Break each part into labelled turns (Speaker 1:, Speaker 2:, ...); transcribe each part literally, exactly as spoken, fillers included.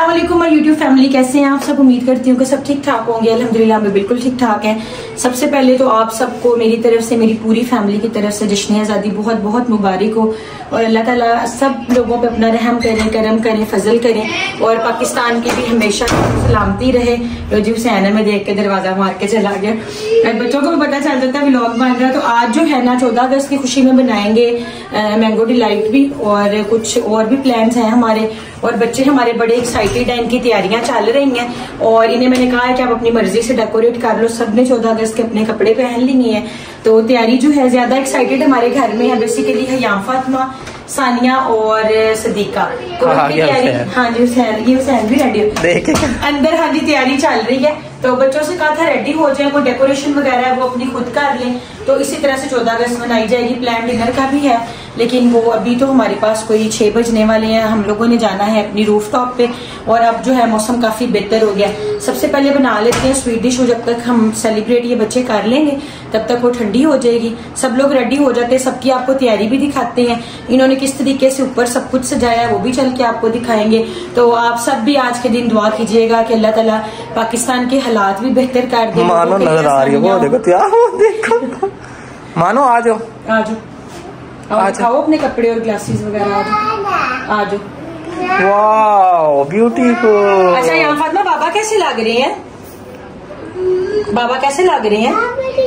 Speaker 1: अस्सलाम वालेकुम my YouTube family, कैसे हैं आप सब। उम्मीद करती हूँ कि सब ठीक ठाक होंगे। अल्हम्दुलिल्लाह मैं बिल्कुल ठीक ठाक है। सबसे पहले तो आप सबको मेरी तरफ से, मेरी पूरी फैमिली की तरफ से जश्न आज़ादी बहुत बहुत मुबारक हो और अल्लाह ताला सब लोगों पे अपना रहम करें, करम करें, फजल करें और पाकिस्तान की भी हमेशा सलामती रहे। रोजी हुसैन में देख के दरवाजा मार के चला गया। बच्चों को भी पता चल जाता है व्लॉग बन रहा है। तो आज जो है ना चौदह अगस्त की खुशी में बनाएंगे मैंगो डिलाइट भी और कुछ और भी प्लान्स हैं हमारे। और बच्चे हमारे बड़े एक्साइटेड हैं, इनकी तैयारियां चल रही हैं और इन्हें मैंने कहा है कि आप अपनी मर्जी से डेकोरेट कर लो। सबने चौदह अगस्त के अपने कपड़े पहन लिए हैं तो तैयारी जो है ज्यादा एक्साइटेड हमारे घर में है। बेसिकली हयाम फातिमा, सानिया और सदीका तो
Speaker 2: हाँ,
Speaker 1: तैयारी। हाँ जी हुसैन, ये हुसैन भी रेडी हो अंदर। हाँ जी तैयारी चल रही है तो बच्चों से कहा था रेडी हो जाए, कोई डेकोरेशन वगैरह है वो अपनी खुद कर लें। तो इसी तरह से चौदह अगस्त मनाई जाएगी। प्लान डिनर का भी है लेकिन वो अभी तो हमारे पास कोई छह बजने वाले हैं। हम लोगों ने जाना है अपनी रूफ टॉप पे और अब जो है मौसम काफी बेहतर हो गया। सबसे पहले बना लेते हैं स्वीट डिश, जब तक हम सेलिब्रेट ये बच्चे कर लेंगे तब तक वो ठंडी हो जाएगी। सब लोग रेडी हो जाते हैं, सबकी आपको तैयारी भी दिखाते हैं। इन्होंने किस तरीके से ऊपर सब कुछ सजाया है वो भी चल के आपको दिखाएंगे। तो आप सब भी आज के दिन दुआ कीजिएगा कि अल्लाह ताला पाकिस्तान के हालात भी बेहतर कर दे।
Speaker 2: मानो नजर आ रही है वो, देखो क्या हो, देखो मानो आ जाओ
Speaker 1: आ जाओ आज खाओ अपने कपड़े और ग्लासेस वगैरह आ जाओ।
Speaker 2: Wow beautiful.
Speaker 1: अच्छा यहाँ फातिमा बाबा कैसे लग रहे हैं? बाबा कैसे लग रहे हैं?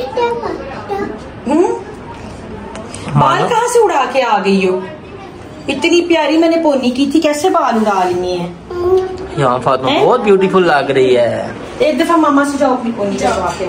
Speaker 1: हम्म बाल कहाँ से उड़ा के आ गई हो? इतनी प्यारी मैंने पोनी की थी, कैसे बाल उड़ा लिए हैं?
Speaker 2: यहाँ फातिमा बहुत ब्यूटीफुल लग रही है।
Speaker 1: एक दफा मामा से जाओ अपनी पोनी चलवा के आओ।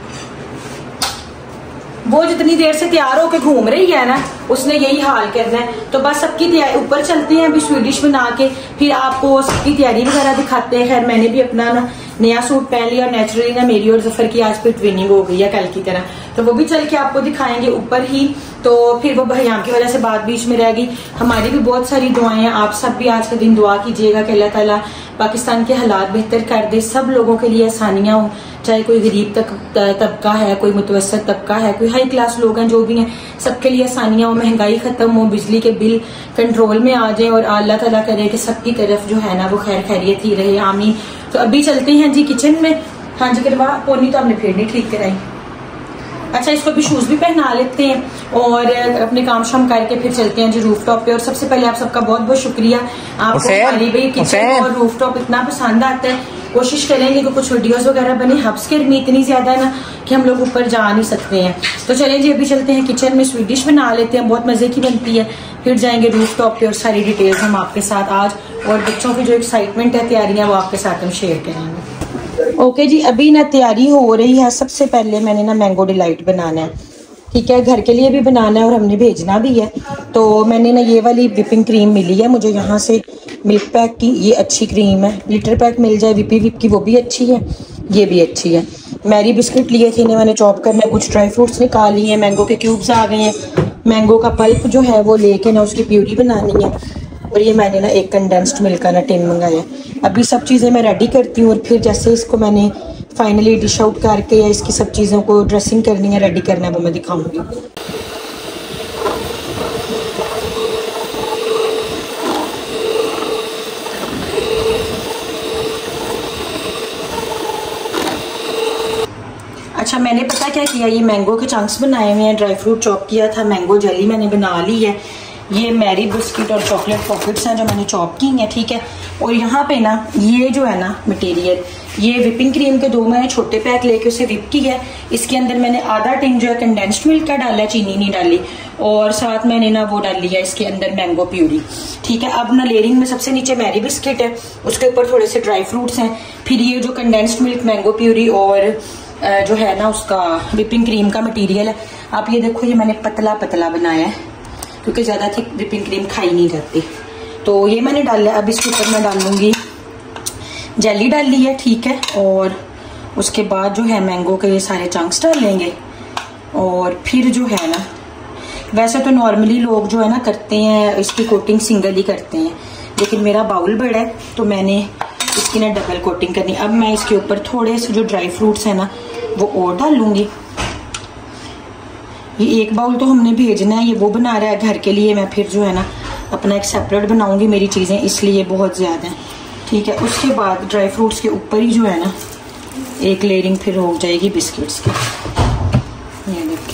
Speaker 1: वो जितनी देर से तैयार होके घूम रही है ना उसने यही हाल करना है। तो बस सबकी तैयारी ऊपर चलते हैं अभी स्वीट डिश बना के, फिर आपको सबकी तैयारी वगैरह दिखाते हैं। खैर मैंने भी अपना ना नया सूट पहन लिया। नेचुरली ना मेरी और जफर की आज पे ट्रेनिंग हो गई है कल की तरह, तो वो भी चल के आपको दिखाएंगे ऊपर ही। तो फिर वो भैयाम की वजह से बात बीच में रह गई। हमारी भी बहुत सारी दुआएं हैं, आप सब भी आज के दिन दुआ कीजिएगा कि अल्लाह ताला पाकिस्तान के हालात बेहतर कर दे, सब लोगों के लिए आसानियां हो। चाहे कोई गरीब तक तबका है, कोई मुतवसत तबका है, कोई हाई क्लास लोग हैं, जो भी हैं सबके लिए आसानियां हो, महंगाई खत्म हो, बिजली के बिल कंट्रोल में आ जाए और अल्लाह ताला करे कि सबकी तरफ जो है ना वो खैर खैरियत ही रहे, आमीन। तो अभी चलते हैं जी किचन में। हाँ जी करवा पोनी तो आपने फिर नहीं ठीक कराई। अच्छा इसको भी शूज भी पहना लेते हैं और अपने काम शाम करके फिर चलते हैं जी रूफ टॉप पे। और सबसे पहले आप सबका बहुत बहुत शुक्रिया, आपको हमारी भाई किचन और रूफ टॉप इतना पसंद आता है। कोशिश करेंगे कि कुछ वीडियोस वगैरह बने। हब्स की गर्मी इतनी ज्यादा है ना कि हम लोग ऊपर जा नहीं सकते हैं। तो चलें जी अभी चलते हैं किचन में, स्वीट डिश बना लेते हैं, बहुत मजे की बनती है। फिर जाएंगे रूफ टॉप पे और सारी डिटेल्स हम आपके साथ आज और बच्चों की जो एक्साइटमेंट है, तैयारियां, वो आपके साथ हम शेयर करेंगे। ओके जी अभी ना तैयारी हो रही है। सबसे पहले मैंने ना मैंगो डिलाइट बनाना है, ठीक है, घर के लिए भी बनाना है और हमने भेजना भी है। तो मैंने ना ये वाली विपिंग क्रीम मिली है मुझे यहाँ से मिल्क पैक की, ये अच्छी क्रीम है। लीटर पैक मिल जाए विपी विप की, वो भी अच्छी है, ये भी अच्छी है। मैरी बिस्किट लिए थे, इन्हें मैंने चॉप करना है। कुछ ड्राई फ्रूट्स निकाल लिए हैं, मैंगो के क्यूब्स आ गए हैं। मैंगो का पल्प जो है वो लेके ना उसकी प्यूरी बनानी है। और ये मैंने ना एक कंडेंस्ड मिल्क का ना टिन मंगाया। अभी सब चीज़ें मैं रेडी करती हूँ और फिर जैसे इसको मैंने फाइनली डिश आउट करके या इसकी सब चीज़ों को ड्रेसिंग करनी है, रेडी करना है, वो मैं दिखाऊंगी। अच्छा मैंने पता क्या किया, ये मैंगो के चंक्स बनाए हुए हैं, ड्राई फ्रूट चॉप किया था, मैंगो जेली मैंने बना ली है। ये मैरी बिस्किट और चॉकलेट पॉकेट्स हैं जो मैंने चॉप की हैं, ठीक है। और यहाँ पे ना ये जो है ना मटेरियल, ये विपिंग क्रीम के दो मैंने छोटे पैक लेके उसे विप की है। इसके अंदर मैंने आधा टिन जो है कंडेंस्ड मिल्क का डाला है, चीनी नहीं डाली। और साथ मैंने ना वो डाल लिया इसके अंदर मैंगो प्यूरी, ठीक है। अब ना लेयरिंग में सबसे नीचे मैरी बिस्किट है, उसके ऊपर थोड़े से ड्राई फ्रूट्स हैं, फिर ये जो कंडेंस्ड मिल्क, मैंगो प्यूरी और जो है ना उसका विपिंग क्रीम का मटीरियल है। आप ये देखो, ये मैंने पतला पतला बनाया है क्योंकि ज्यादा थिक विपिंग क्रीम खाई नहीं जाती। तो ये मैंने डाला। अब इसके ऊपर मैं डाल लूंगी जेली, डाल ली है, ठीक है। और उसके बाद जो है मैंगो के ये सारे चंक्स डाल लेंगे। और फिर जो है ना, वैसे तो नॉर्मली लोग जो है ना करते हैं इसकी कोटिंग सिंगल ही करते हैं, लेकिन मेरा बाउल बड़ा है तो मैंने इसकी ना डबल कोटिंग करनी। अब मैं इसके ऊपर थोड़े से जो ड्राई फ्रूट्स है ना वो और डाल लूंगी। ये एक बाउल तो हमने भेजना है, ये वो बना रहा है घर के लिए। मैं फिर जो है ना अपना एक सेपरेट बनाऊंगी, मेरी चीजें इसलिए बहुत ज्यादा है, ठीक है। उसके बाद ड्राई फ्रूट्स के ऊपर ही जो है ना एक लेयरिंग फिर हो जाएगी बिस्किट्स की। ये देखें,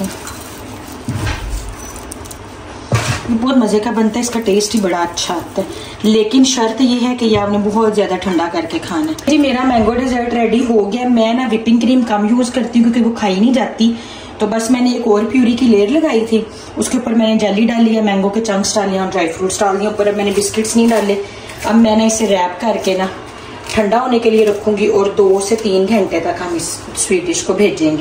Speaker 1: बहुत मज़े का बनता है, इसका टेस्ट ही बड़ा अच्छा आता है। लेकिन शर्त ये है कि ये आपने बहुत ज़्यादा ठंडा करके खाना है। जी मेरा मैंगो डेजर्ट रेडी हो गया। मैं ना विपिंग क्रीम कम यूज़ करती हूँ क्योंकि वो खाई नहीं जाती, तो बस मैंने एक और प्यूरी की लेयर लगाई थी, उसके ऊपर मैंने जेली डाली है, मैंगो के चंक्स डाले और ड्राई फ्रूट्स डाल दिए ऊपर। अब मैंने बिस्किट्स नहीं डाले। अब मैंने इसे रैप करके ना ठंडा होने के लिए रखूंगी और दो से तीन घंटे तक हम इस स्वीट डिश को भेजेंगे।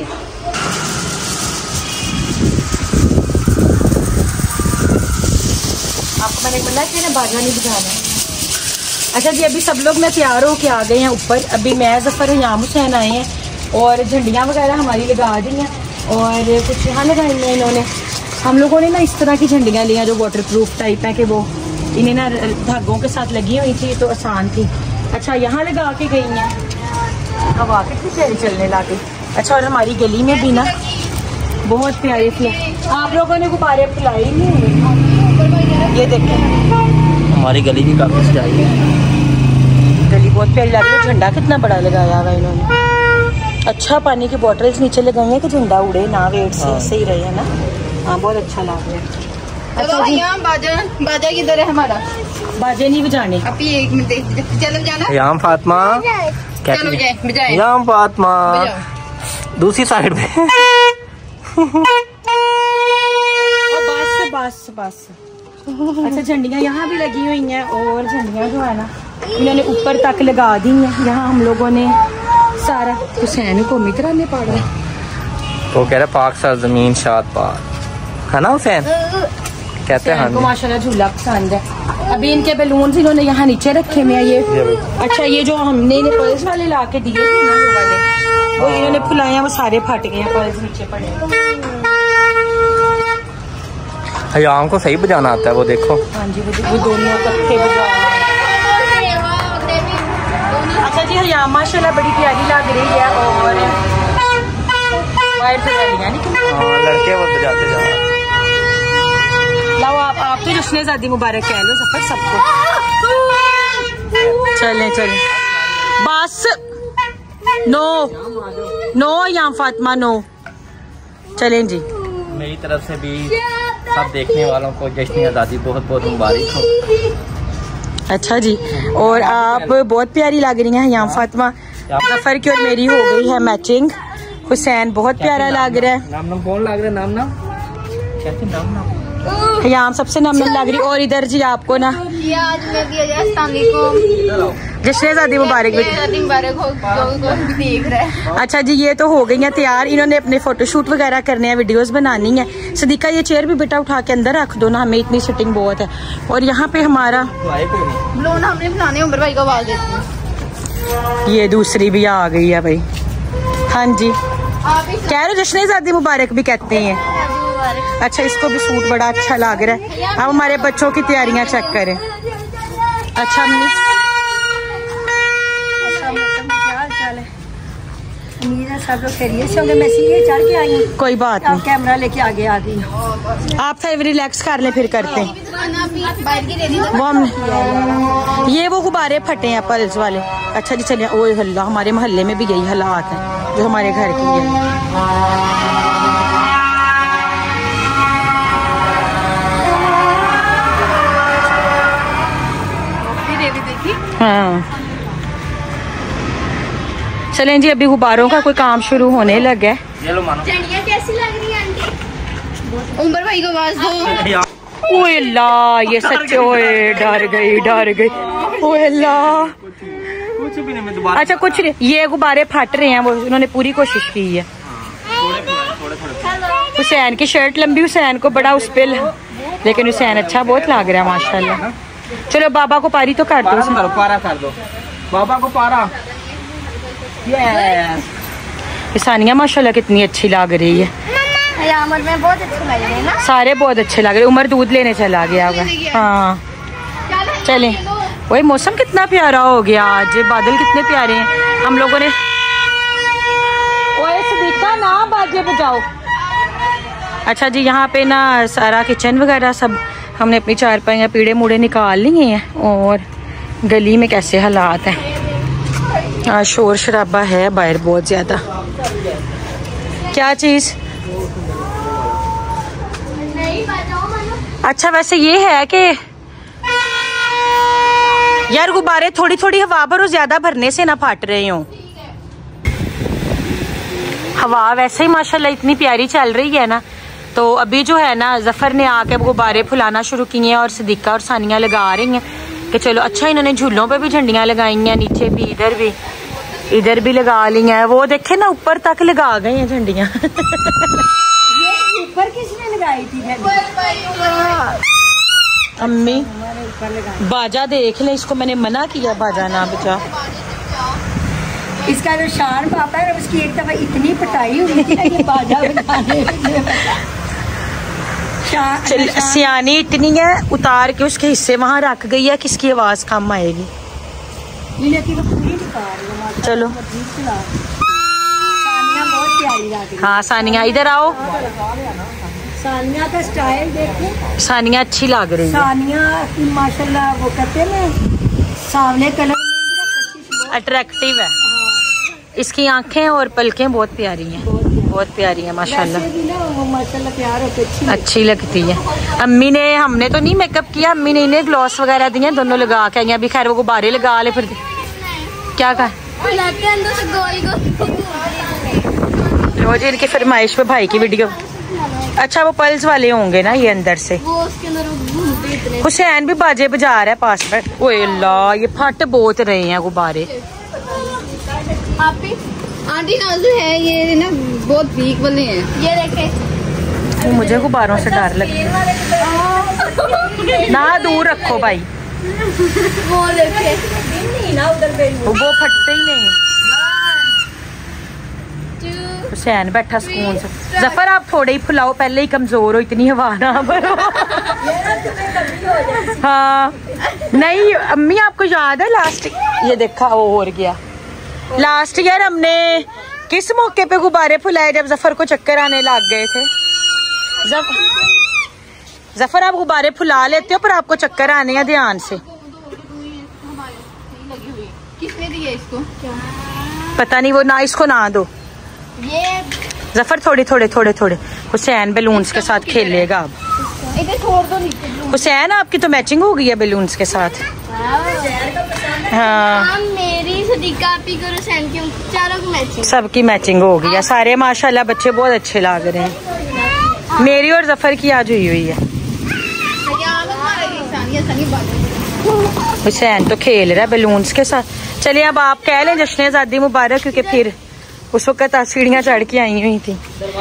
Speaker 1: आपको मैंने बोला कि ना बाजा नहीं बुझाना। अच्छा जी, अभी सब लोग मैं तैयार होके आ गए हैं ऊपर। अभी मैं जफर हयाम हुसैन आए हैं और झंडियाँ वगैरह हमारी लगा दी हैं और कुछ यहाँ लगाई हैं इन्होंने। हम लोगों ने ना इस तरह की झंडियाँ ली हैं जो वाटर प्रूफ टाइप है कि वो इन्हें ना धागों के साथ लगी हुई थी तो आसान थी। अच्छा यहाँ लगा के गई हैं, हवा कितनी प्यारी चलने लगी। अच्छा और हमारी गली में भी ना बहुत प्यारे फूल। आप लोगों ने गुब्बारे फुलाए नहीं, ये देखें
Speaker 2: हमारी गली भी काफी सजाई है।
Speaker 1: गली बहुत प्यारी लग रही है। झंडा कितना बड़ा लगाया हुआ इन्होंने। अच्छा पानी की बॉटल्स नीचे लगाई हैं कि झंडा उड़े ना, वेट से सही रहे है ना। हाँ बहुत अच्छा लग रहा है। अच्छा जी,
Speaker 3: बाजा बाजा किधर है हमारा?
Speaker 1: बाजे नहीं बजाने।
Speaker 3: अभी एक मिनट चलो जाना।
Speaker 2: याम फातिमा
Speaker 3: चलो बजाए।
Speaker 2: याम फातिमा दूसरी साइड पे।
Speaker 1: बस बस बस। अच्छा झंडियाँ यहाँ भी लगी हुई हैं और झंडियाँ जो है ना इन्होंने ऊपर तक लगा दी हैं। यहाँ हम लोगों ने सारा हुसैन को मित्रा ने पढ़ा है।
Speaker 2: वो कह रहे पाक सा जमीन शाद पाक है ना हुसैन कहते हैं।
Speaker 1: को माशाल्लाह झूला पसंद है। अभी इनके बैलून इन्होंने यहाँ नीचे रखे हुए हैं ये। अच्छा ये जो हमने इन्हें पर्स वाले ला के दिए थे ना वो वाले, वो इन्होंने फुलाए हैं, वो सारे फट गए हैं, पर्स नीचे पड़े।
Speaker 2: हयाम को सही बजाना आता है वो देखो।
Speaker 1: हाँ जी वो दोनों इकट्ठे बजा। अच्छा जी हयाम माशाल्लाह बड़ी प्यारी लग रही है और
Speaker 2: लड़के वो बजाते जा।
Speaker 1: लाओ आप आप तो जश्न शादी मुबारक कह लो सफर सबको। चलें चलें बस। नो नो याम फातिमा नो। चलें जी।
Speaker 2: मेरी तरफ से भी सब देखने वालों को जश्न आज़ादी बहुत बहुत मुबारक हो।
Speaker 1: अच्छा जी और आप बहुत प्यारी लग रही हैं याम फातिमा। जफर की और मेरी हो गई है मैचिंग। हुसैन बहुत प्यारा लग रहा है।
Speaker 2: नाम नाम कौन लग रहा है? नाम नाम कैसे नाम नाम
Speaker 1: यहाँ सबसे नाम लग रही। और इधर जी आपको ना जश्न शादी मुबारक
Speaker 3: देख रहा है।
Speaker 1: अच्छा जी ये तो हो गई हैं तैयार। इन्होंने अपने फोटोशूट वगैरह करने हैं, वीडियोस बनानी है। सदीका ये चेयर भी बेटा उठा के अंदर रख दो ना, हमें इतनी सिटिंग बहुत है। और यहाँ पे हमारा
Speaker 3: बलून हमने बनाने उमर भाई को आवाज देती है।
Speaker 1: ये दूसरी भी आ गई है भाई। हाँ जी कह रहे जश्न शादी मुबारक भी कहते हैं। अच्छा इसको भी सूट बड़ा अच्छा लग रहा है। अब हमारे बच्चों की तैयारियां चेक करें। अच्छा अम्मी क्या हाल चाल है? उम्मीद है सब लोग खैरियत से होंगे। मैं सीधे चढ़ के आई हूँ। कोई बात नहीं, कैमरा लेके आगे आ गई। आप फिर रिलैक्स कर ले फिर करते हैं वो हम। ये वो गुब्बारे फटे हैं पल्स वाले। अच्छा जी चलिए। ओए हल्ला हमारे मोहल्ले में भी यही हालात है जो हमारे घर की है। हाँ चलें जी अभी गुब्बारों का कोई काम शुरू होने लगा है।
Speaker 3: कैसी लग रही है आंटी? उमर भाई को आवाज दो।
Speaker 1: ओए अल्लाह ये सच्चे ओए डर गई डर गई। ओए अल्लाह
Speaker 2: कुछ भी नहीं। दोबारा
Speaker 1: अच्छा कुछ नहीं, ये गुब्बारे फट रहे हैं। वो उन्होंने पूरी कोशिश की है। हुसैन की शर्ट लंबी, हुसैन को बड़ा उस पे, लेकिन हुसैन अच्छा बहुत लग रहा है माशाल्लाह। चलो बाबा को पारी तो कर दो।
Speaker 2: करो, पारा कर दो बाबा को पारा।
Speaker 1: ये सानिया माशाल्लाह कितनी अच्छी लग रही है।
Speaker 3: में बहुत अच्छे लग रहे हैं ना।
Speaker 1: सारे बहुत अच्छे लग रहे। उमर दूध लेने चला गया होगा। हाँ चलें। वही मौसम कितना प्यारा हो गया आज, बादल कितने प्यारे हैं। हम लोगों ने ओए सदीका ना बाजे बजाओ। अच्छा जी यहाँ पे ना सारा किचन वगैरह सब हमने अपनी चारपाइयाँ पीड़े मूड़े निकाल लिए हैं और गली में कैसे हालात हैं। आज शोर शराबा है बाहर बहुत ज्यादा। क्या चीज? अच्छा वैसे ये है कि यार गुब्बारे थोड़ी थोड़ी हवा भरो, ज्यादा भरने से ना फट रहे हो। हवा वैसे ही माशाल्लाह इतनी प्यारी चल रही है ना। तो अभी जो है ना जफर ने आके गुब्बारे फुलाना शुरू किए हैं और सदीका और सानिया लगा रही हैं कि चलो अच्छा इन्होंने झूलों पे भी झंडियां लगाई हैं, नीचे भी, इधर भी, इधर भी लगा ली हैं। वो देखे ना ऊपर तक लगा गए हैं झंडियां।
Speaker 4: ऊपर किसने लगाई थी?
Speaker 1: अम्मी। बाजा देख ले, इसको मैंने मना किया बाजा ना बचा।
Speaker 4: इसका जो शान पापा है उसकी एक दफा इतनी पिटाई हुई थी कि बाजा बजाने
Speaker 1: चल सियानी इतनी है, उतार के उसके हिस्से वहाँ रख गई है, किसकी आवाज कम आएगी। चलो
Speaker 4: सानिया बहुत प्यारी लग रही।
Speaker 1: हाँ सानिया इधर आओ।
Speaker 4: सानिया का स्टाइल देखो,
Speaker 1: सानिया अच्छी लग रही है।
Speaker 4: सानिया की माशाल्लाह वो कहते हैं ना सावले कलर में
Speaker 1: अट्रैक्टिव है। इसकी आंखें और पलकें बहुत प्यारी हैं, बहुत प्यारी है माशाल्लाह।
Speaker 4: माशाल्लाह प्यार होती अच्छी
Speaker 1: अच्छी लगती है। अम्मी ने, हमने तो नहीं मेकअप किया, अम्मी ने इन्हें ग्लॉस वगैरह दिए, दोनों लगा के आई। अभी खैर वो गुब्बारे लगा ले फिर क्या कर रोज इनकी फरमाइश पे भाई की वीडियो। अच्छा वो पल्स वाले होंगे ना ये अंदर से। हुसैन भी बाजे बजा रहा है पास में। ओए अल्लाह ये फट बहुत रहे हैं गुब्बारे।
Speaker 3: आंटी नाजू है ये ना बहुत वीक वाले हैं, ये देखे।
Speaker 1: मुझे गुब्बारों से डर लगता है ना, दूर रखो भाई।
Speaker 3: वो देखे
Speaker 1: वो फटते ही नहीं। हुसैन बैठा सुकून से। जफर आप थोड़े ही फुलाओ, पहले ही कमजोर हो, इतनी हवा ना भरो। हाँ नहीं अम्मी आपको याद है लास्ट, ये देखा वो हो गया लास्ट ईयर हमने किस मौके पे गुब्बारे फुलाए जब जफर को चक्कर आने लग गए थे। जफ... जफर आप गुब्बारे फुला लेते हो पर आपको चक्कर आने हैं, ध्यान से।
Speaker 3: किसने दिया इसको?
Speaker 1: पता नहीं, वो ना इसको ना दो।
Speaker 3: ये
Speaker 1: जफर थोड़े थोड़े थोड़े थोड़े हुसैन बैलून्स के साथ खेलेगा अब।
Speaker 3: इधर छोड़ दो नीचे।
Speaker 1: हुसैन आपकी तो मैचिंग हो गई है बैलून्स के साथ। हाँ
Speaker 3: मेरी सदीका आपी को हुसैन की चारों की मैचिंग,
Speaker 1: सबकी मैचिंग हो गई है। सारे माशाल्लाह बच्चे बहुत अच्छे लग रहे हैं। मेरी और जफर की आज हुई हुई है। हुसैन तो खेल रहा है बैलून्स के साथ। चलिए अब आप कह लें जश्न आज़ादी मुबारक, क्योंकि फिर उस वक्त सीढ़ियाँ चढ़ के आई हुई थी।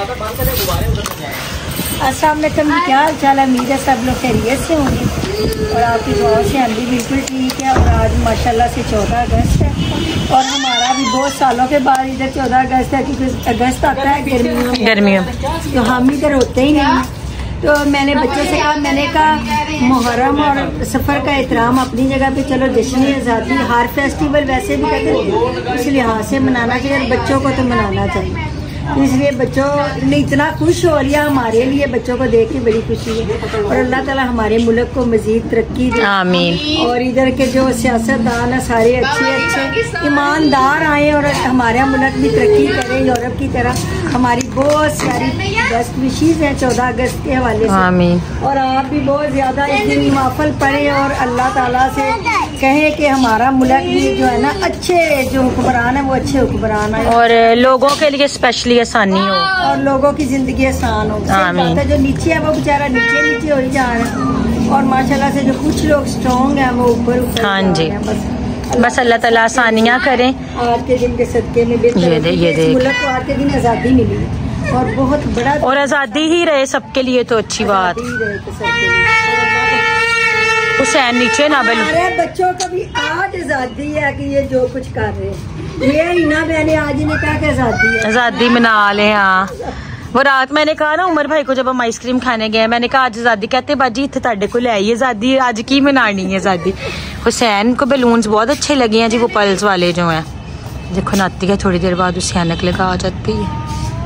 Speaker 4: अस्सलाम वालेकुम, क्या हाल चाल है? उम्मीद है सब लोग खैरियत से होंगे और आपकी दुआ से हम भी बिल्कुल ठीक है। और आज माशाल्लाह से चौदह अगस्त है और हमारा भी बहुत सालों के बाद इधर चौदह अगस्त है, क्योंकि अगस्त आता है गर्मियों में,
Speaker 1: गर्मियों
Speaker 4: तो हम इधर होते ही नहीं हैं। तो मैंने बच्चों से कहा, मैंने कहा मुहर्रम और सफ़र का एहतराम अपनी जगह पे, चलो जश्न आज़ादी हर फेस्टिवल वैसे भी कहते हैं इस लिहाज से मनाना चाहिए, बच्चों को तो मनाना चाहिए। इसलिए बच्चों ने इतना खुश हो लिया, हमारे लिए बच्चों को देख के बड़ी खुशी है। और अल्लाह ताला हमारे मुल्क को मजीद तरक्की दे,
Speaker 1: आमीन।
Speaker 4: और इधर के जो सियासतदान है सारे अच्छे अच्छे ईमानदार आए और हमारा मुल्क भी तरक्की करे यूरोप की तरह। हमारी बहुत सारी बेस्ट विशेज़ हैं चौदह अगस्त के हवाले से।
Speaker 1: आमीन।
Speaker 4: और आप भी बहुत ज़्यादा इस दिन नवाफल पढ़े और अल्लाह ताला से कहें कि हमारा मुल्क भी जो है ना अच्छे जो हुक्मरान है वो अच्छे हुक्मरान है
Speaker 1: और लोगों के लिए स्पेशली आसानी हो
Speaker 4: और लोगों की जिंदगी आसान हो।
Speaker 1: आमीन।
Speaker 4: जो नीचे है वो बेचारा नीचे नीचे हो ही जा रहा है और माशाल्लाह से जो कुछ लोग स्ट्रॉन्ग हैं वो ऊपर ऊपर।
Speaker 1: हाँ जी,
Speaker 4: बस
Speaker 1: बस अल्लाह ताला आसानियाँ करें।
Speaker 4: आज के दिन के सदके में
Speaker 1: ये दे, ये देख।
Speaker 4: मुल्क को आज के दिन आज़ादी मिली है और बहुत बड़ा,
Speaker 1: और आज़ादी ही रहे सबके लिए तो अच्छी बात। हुसैन नीचे ना बैलून।
Speaker 4: हमारे बच्चों को भी आज आज़ादी है कि ये जो कुछ कर रहे हैं। ये हिना मैंने आज इन्हें कहा कि आज़ादी है,
Speaker 1: आज़ादी मना ले। हाँ वो रात मैंने कहा ना उमर भाई को जब हम आइसक्रीम खाने गए, मैंने कहा आज आज़ादी, कहते बाजी इतने ताड़े को ले आई आज़ादी, आज की मनानी है आज़ादी। हुसैन को बैलून्स बहुत अच्छे लगे हैं जी, वो पल्स वाले जो हैं। देखो नाती है थोड़ी देर बाद उसे ऐनक लगा आ जाती है।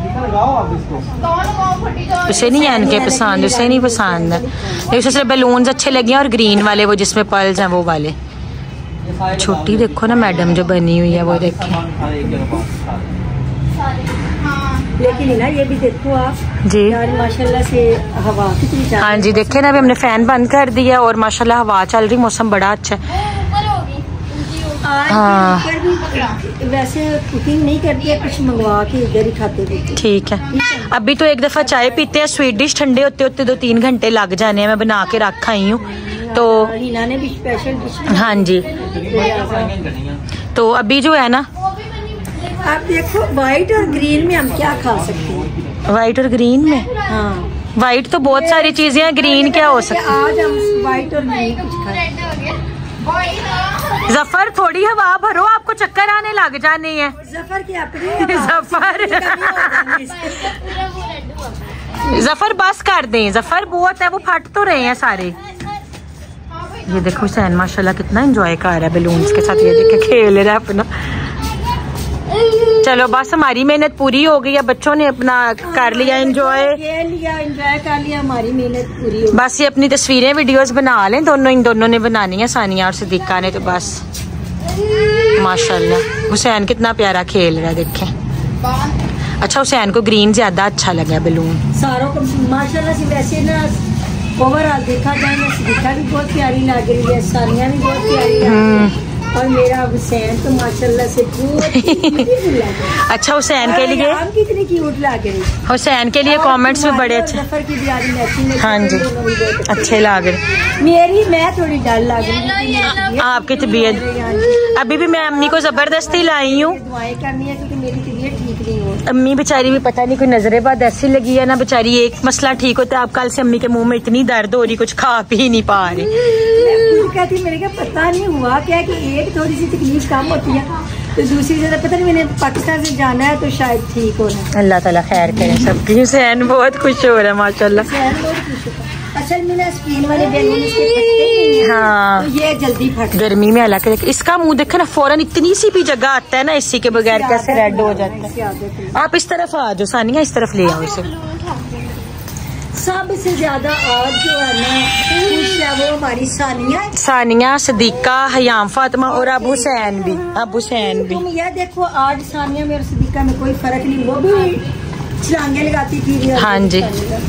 Speaker 1: उसे नहीं ऐनके पसंद, उसे नहीं पसंद है, उसे सिर्फ बैलून्स अच्छे लगे हैं और ग्रीन वाले वो जिसमें पल्स हैं वो वाले। छोटी देखो ना मैडम जो बनी हुई है वो देखें।
Speaker 4: लेकिन ना ये भी देखो आप
Speaker 1: जी
Speaker 4: यार माशाल्लाह से हवा कितनी।
Speaker 1: हाँ जी देखे ना, अभी हमने फैन बंद कर दिया और माशाल्लाह हवा चल रही, मौसम बड़ा अच्छा है। हाँ
Speaker 4: वैसे कुकिंग नहीं करती है, कुछ मंगवा के इधर ही खाते थे।
Speaker 1: ठीक है, अभी तो एक दफा चाय पीते हैं, स्वीट डिश ठंडे होते होते दो तीन घंटे लग जाने हैं। मैं बना के रख आई हूँ तो
Speaker 4: हीना ने भी स्पेशल डिश।
Speaker 1: हाँ जी, तो अभी जो है ना
Speaker 4: आप देखो व्हाइट और ग्रीन में हम क्या खा सकते हैं।
Speaker 1: व्हाइट और ग्रीन में,
Speaker 4: हाँ
Speaker 1: व्हाइट तो बहुत सारी चीजें हैं, ग्रीन क्या हो सकता है।
Speaker 4: आज हम व्हाइट और ग्रीन कुछ खाए।
Speaker 1: जफर थोड़ी हवा भरो, आपको चक्कर आने लग जाने हैं।
Speaker 4: जफर की अपनी
Speaker 1: जफर जफर बस कर दें, जफर बहुत है, वो फट तो रहे हैं सारे। ये देखो हुसैन माशाल्लाह कितना एंजॉय कर रहा है बैलून्स के साथ, ये देखे खेल रहा है अपना। चलो बस हमारी मेहनत पूरी हो गई है, बच्चों ने अपना कर लिया एंजॉय,
Speaker 4: लिया एंजॉय कर लिया, हमारी मेहनत पूरी हो।
Speaker 1: बस ये अपनी तस्वीरें वीडियोस बना लें, दोनों इन दोनों ने बनानी है, सानिया और सिद्दीका ने। तो बस माशाल्लाह हुसैन कितना प्यारा खेल रहा है, देखें। अच्छा हुसैन को ग्रीन ज्यादा अच्छा लगा बैलून
Speaker 4: सारों को माशाल्लाह से। वैसे ना ओवरऑल देखा जाए ना, सिद्दीका भी बहुत प्यारी लग रही है, सानिया भी बहुत प्यारी लग रही है, और मेरा हुसैन तो माशाल्लाह से बहुत।
Speaker 1: अच्छा हुसैन के लिए
Speaker 4: कितनी क्यूट लग रही है।
Speaker 1: हुसैन के लिए कमेंट्स भी बड़े अच्छे। हाँ जी अच्छे लग रहे।
Speaker 4: मेरी मैं थोड़ी डर लग रही है।
Speaker 1: आपकी तबीयत अभी भी मैं अम्मी को जबरदस्ती लाई हूँ,
Speaker 4: दुआएं करनी है क्योंकि मेरी तबीयत ठीक नहीं हो।
Speaker 1: अम्मी बेचारी भी पता नहीं कोई नजरे बाद ऐसी लगी है ना बेचारी, एक मसला ठीक होता है, आप कल से अम्मी के मुंह में इतनी दर्द हो रही, कुछ खा पी नहीं पा रही।
Speaker 4: कहती मेरे क्या पता नहीं हुआ क्या कि एक थोड़ी सी तकलीफ कम होती है तो दूसरी जगह पता नहीं, मैंने पाकिस्तान से जाना है तो शायद ठीक हो रहा है।
Speaker 1: अल्लाह ताला खैर करे सबकी। हुसैन बहुत खुश हो रहा है माशाल्लाह।
Speaker 4: असल में ना स्किन वाले बैलून इसके फटते नहीं हैं,
Speaker 1: हाँ
Speaker 4: तो ये जल्दी फट।
Speaker 1: गर्मी में हालांकि इसका मुंह देखे ना फौरन इतनी सी भी जगह आता है ना, इसी के बगैर कैसे रेड हो जाता है। आप इस तरफ आ जाओ सानिया, इस तरफ ले आओ इसे।
Speaker 4: सबसे ज्यादा आज जो है ना खुश है वो हमारी सानिया
Speaker 1: सानिया सिद्दीका हयाम फातिमा और अब हुसैन भी, अब हुसैन भी।
Speaker 4: तुम ये देखो आज सानिया में और सिद्दीका में कोई फर्क नहीं, वो भी छलांगे लगाती थी।
Speaker 1: हाँ जी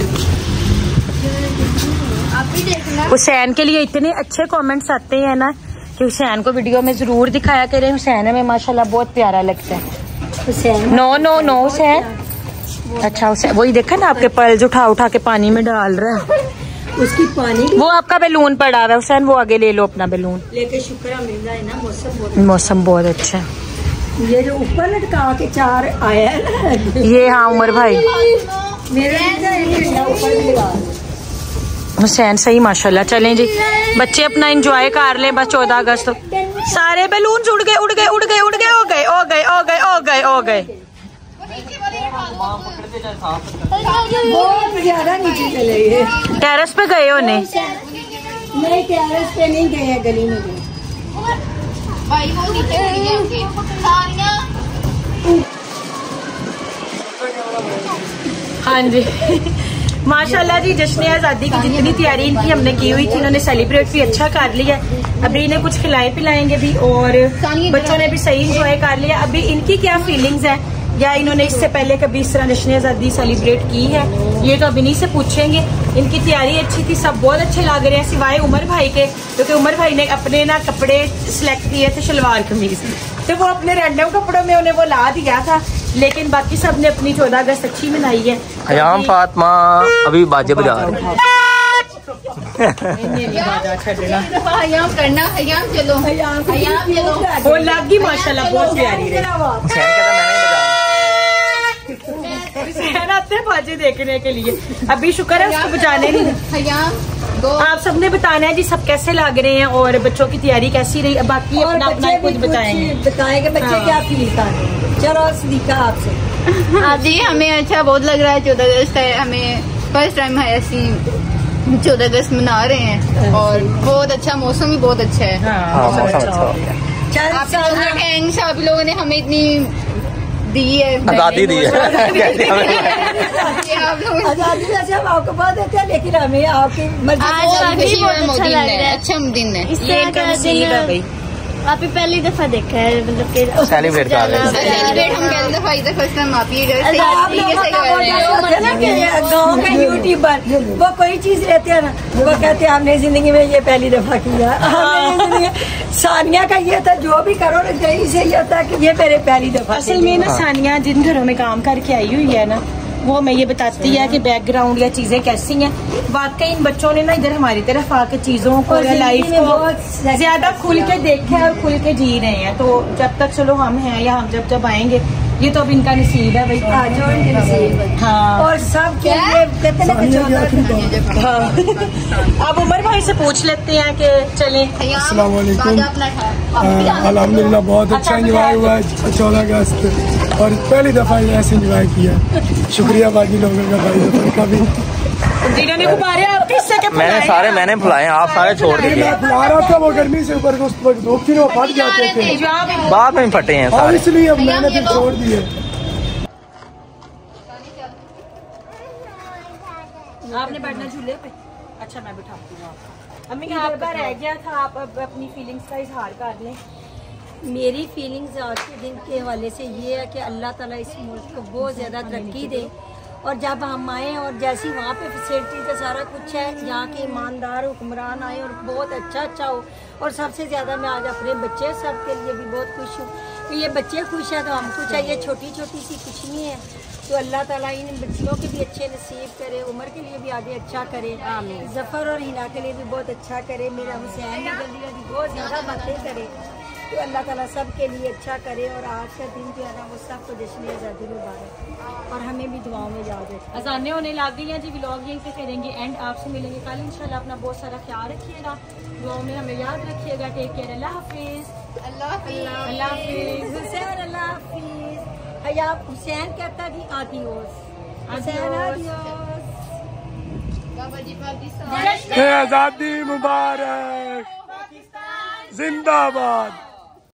Speaker 3: आप भी देखना।
Speaker 1: हुसैन के लिए इतने अच्छे कमेंट्स आते हैं ना कि हुसैन को वीडियो में जरूर दिखाया करें। हुसैन हमें माशाल्लाह बहुत प्यारा लगता है।
Speaker 4: Hussain
Speaker 1: no no no Hussain. अच्छा हुसैन वही देखा ना आपके पल्स उठा उठा के पानी में डाल रहा है,
Speaker 4: उसकी पानी
Speaker 1: वो आपका बैलून पड़ा हुआ है हुसैन, वो आगे ले लो अपना बैलून
Speaker 4: लेके। शुक्र मिल रहा है ना, मौसम बहुत
Speaker 1: मौसम बहुत अच्छा है।
Speaker 4: ये जो ऊपर लटका के चार आया है ना
Speaker 1: ये, हाँ उमर भाई
Speaker 4: मेरे ऊपर भी लगा।
Speaker 1: हुसैन सही माशाल्लाह। चलें जी बच्चे अपना एंजॉय कर लें, बस चौदह अगस्त सारे बैलून उड़ गए उड़ गए उड़ गए उड़ गए हो गए हो गए हो गए हो गए हो गए।
Speaker 4: बहुत ज्यादा नीचे चले गए,
Speaker 1: टेरेस पे गए होने।
Speaker 4: नहीं टेरेस पे नहीं गए, गली में गए।
Speaker 3: भाई वो नीचे उड़ गए होंगे सानिया।
Speaker 1: हाँ जी माशाल्लाह जी जश्न आज़ादी की जितनी तैयारी इनकी हमने की हुई थी, इन्होंने सेलिब्रेट भी अच्छा कर लिया। अभी इन्हें कुछ खिलाए पिलाएंगे भी और बच्चों ने भी सही इंजॉय कर लिया। अभी इनकी क्या फीलिंग्स है या इन्होंने इससे पहले कभी इस तरह जश्न आज़ादी सेलिब्रेट की है, ये तो अब इन्हीं से पूछेंगे। इनकी तैयारी अच्छी थी, सब बहुत अच्छे लग रहे हैं सिवाय उमर भाई के, क्योंकि उमर भाई ने अपने ना कपड़े सिलेक्ट किए थे शलवार कमीज, तो वो अपने रैंडम कपड़ों में उन्हें वो ला दिया था, लेकिन बाकी सब ने अपनी चौदह अगस्त अच्छी मनाई है।
Speaker 2: हयाम फातिमा अभी बाजे बजा रहे हैं।
Speaker 3: हयाम करना, हयाम चलो हयाम चलो।
Speaker 1: वो लगी माशाल्लाह बहुत प्यारी रही।
Speaker 2: हुसैन कहता मैंने बजाया।
Speaker 1: हुसैन आते हैं बाजे देखने के लिए, अभी शुक्र है उसको बजाने नहीं।
Speaker 3: हयाम
Speaker 1: आप सबने बताना है जी सब कैसे लग रहे हैं और बच्चों की तैयारी कैसी रही, बाकी अपना अपना कुछ बताएंगे
Speaker 4: बताएंगे बच्चे
Speaker 1: हाँ।
Speaker 4: क्या फील कर रहे हैं। चलो सिद्दीका आपसे।
Speaker 3: हाँ जी हमें अच्छा बहुत लग रहा है। चौदह अगस्त है, हमें फर्स्ट टाइम है ऐसी चौदह अगस्त मना रहे हैं और बहुत अच्छा मौसम भी बहुत अच्छा है।
Speaker 2: हाँ मौसम अच्छा हो गया।
Speaker 3: आप लोगों के थैंक्स, आप लोगों ने हमें इतनी दी है,
Speaker 2: आजादी दी है।
Speaker 3: आप लोग
Speaker 4: आजादी वैसे हम आपको बहुत देते हैं, लेकिन हमें आपकी मर्जी
Speaker 3: आज
Speaker 4: से-
Speaker 3: खुशी है, दिन है, अच्छा दिन है।
Speaker 1: ये इनका नसीब है भाई।
Speaker 4: आप ही पहली दफा देखा है, मतलब कि
Speaker 2: सेलिब्रेट कर रहे हैं।
Speaker 3: सेलिब्रेट हम पहली दफा इधर फर्स्ट टाइम आप ही गए
Speaker 4: गाँव के यूट्यूबर वो कोई चीज रहते हैं ना, वो कहते हैं हमने जिंदगी में ये पहली दफा किया। हमने सानिया का ये था, जो भी करो ना यही से ये होता है कि ये मेरे पहली दफा।
Speaker 1: असल में ना सानिया जिन घरों में काम करके आई हुई है ना, वो मैं ये बताती है कि बैकग्राउंड या चीजें कैसी हैं। वाकई इन बच्चों ने ना इधर हमारी तरफ आके चीजों को, लाइफ को ज्यादा खुल के देखा है और खुल के जी रहे हैं। तो जब तक चलो हम हैं या हम जब जब आएंगे, ये तो अब इनका नसीब है भाई।
Speaker 4: हाँ, जो इनके नसीब है।
Speaker 1: हाँ,
Speaker 4: और सब के लिए कहते हैं।
Speaker 1: हाँ, अब उमर भाई से पूछ लेते हैं कि चलें।
Speaker 5: अस्सलाम वालेकुम। अल्हम्दुलिल्लाह बहुत अच्छा एंजॉय हुआ है चौदह अगस्त, और पहली दफा ऐसे एंजॉय किया। शुक्रिया बाकी लोगों का, भाई का भी
Speaker 1: जिन्होंने गुब्बारे आपके हिस्से के
Speaker 2: मैंने सारे मैंने फुलाए, आप सारे छोड़ दीजिए।
Speaker 5: मैं फुला रहा था, वो गर्मी से ऊपर दो किलो फट जाते थे,
Speaker 2: बाद में फटे हैं
Speaker 5: और
Speaker 2: सारे,
Speaker 5: इसलिए अब मैंने फिर छोड़ दिए।
Speaker 1: आपने बैठना झूले पे? अच्छा मैं बिठाती हूँ आपको। अम्मी आपका रह गया था, आप अब अपनी फीलिंग्स का इजहार कर लें।
Speaker 4: मेरी फीलिंग्स आज के दिन के हवाले से ये है कि अल्लाह ताला इस मुल्क को बहुत ज़्यादा तरक्की दे, और जब हम आए और जैसी वहाँ पे फैसिलिटी का सारा कुछ है, यहाँ के ईमानदार हुक्मरान आए और बहुत अच्छा अच्छा हो। और सबसे ज़्यादा मैं आज अपने बच्चे सब के लिए भी बहुत खुश हूँ कि ये बच्चे खुश हैं तो हम खुश है। ये छोटी छोटी सी खुशी है, तो अल्लाह ताला इन बच्चियों के भी अच्छे नसीब करे, उम्र के लिए भी आगे अच्छा करे, जफ़र और हिना के लिए भी बहुत अच्छा करे, मेरा हुसैन भी जल्दी जल्दी बहुत ज़्यादा बातें करे, तो अल्लाह ताला सब के लिए अच्छा करे। और आज का दिन जो है ना वो सबको जश्न आज़ादी मुबारक, और हमें भी दुआओं में याद रखें।
Speaker 1: अजानें होने लग गई हैं जी, व्लॉग यहीं से करेंगे एंड, आपसे मिलेंगे कल इंशाल्लाह। अपना बहुत सारा ख्याल रखिएगा, दुआओं में हमें याद रखिएगा। टेक केयर, अल्लाह हाफिज़।
Speaker 3: अल्लाह
Speaker 1: अल्लाह हाफिज़।
Speaker 4: हुसैन अल्लाह हाफिज़। हया हुसैन कहता थी आदियोस, हुसैन आदियोस।
Speaker 5: आज़ादी मुबारक, जिंदाबाद।